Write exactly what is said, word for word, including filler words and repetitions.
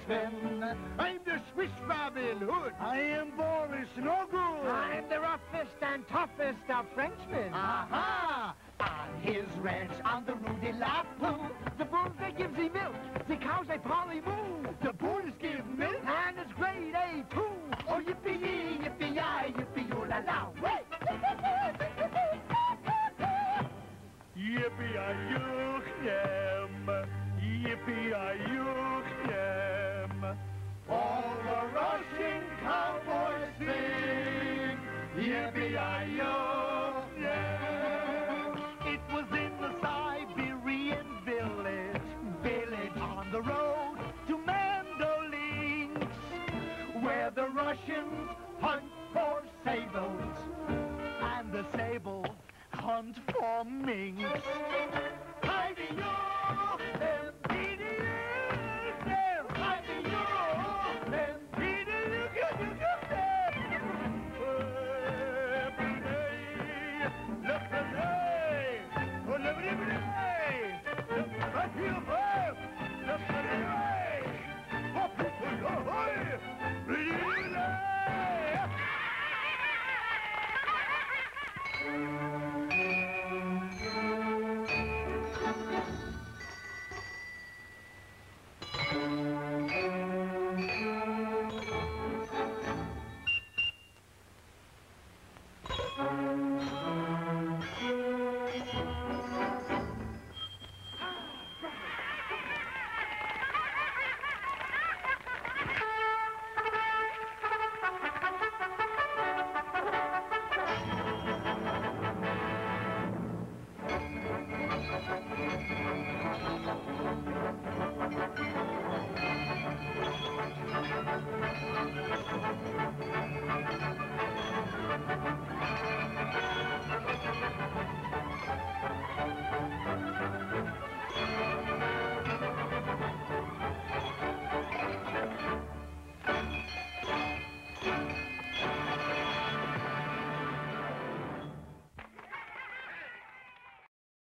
Frenchman. I'm the Swiss Robin Hood. I am Boris Noguld. I'm the roughest and toughest of Frenchmen. Aha! On his ranch on the Rue de la Pooh, The bulls, they gives thee milk. The cows, they probably moo. the bulls give milk. And it's grade A, too. Oh, yippee-yee, yippee-yi, yippee-yoo-la-la. Wait! Yippee-yi-yoo-yam. Yippee-yi-yoo-yam. All the Russian cowboys sing, yippee-yi-yo-yam. It was in the Siberian village, village on the road to Mandolinsk, Where the Russians hunt for sables. and the sables hunt for minks. Hi-de-yo!